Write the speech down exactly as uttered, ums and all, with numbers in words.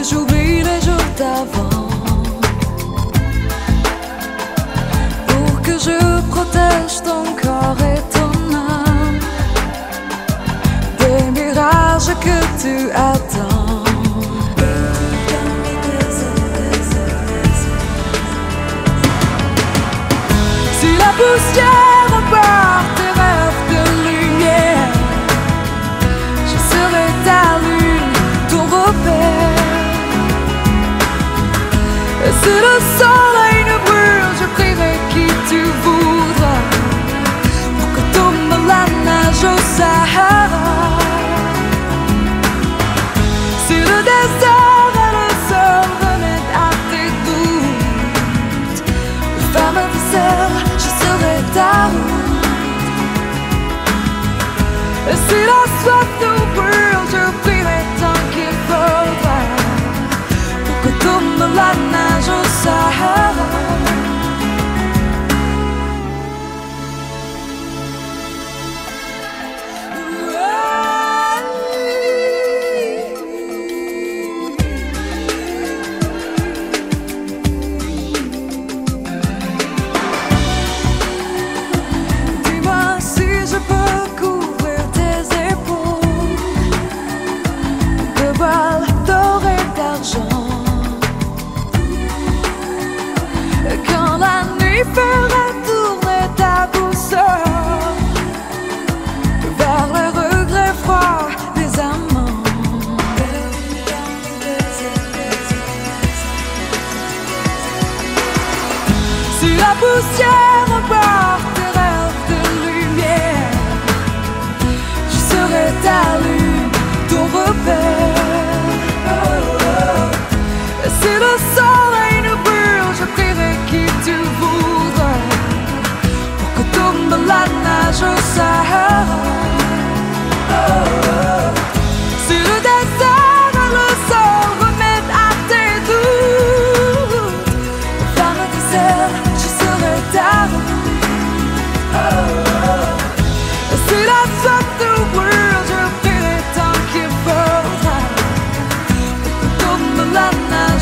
j'oublie les jours d'avant, pour que je protège ton corps et ton âme des mirages que tu attends. Si la poussière emporte tes rêves de lumière, je serai ta lune, ton repère. Et si le soleil ne brûle, je prierai qui tu voudras pour que tombe la neige au Sahara. Si le désert est le seul remède à tes doutes, femme vaisselle, je serai ta route. Et si la soif nous brûle, je prierai tant qu'il faudra pour que tombe la neige au Sahara. Fera tourner ta boussole vers les regrets froids des amants. Si la poussière emporte tes rêves de lumière, je serai ta lune, ton repère. Et si le soleil nous brûle, je prierai qui tu voudras pour que tombe la neige au Sahara. Si le désert est le seul remède à tes doutes, femme vaisselle, je serai ta route. Si la soif nous brûle, je prierai tant qu'il faudra pour que tombe la neige.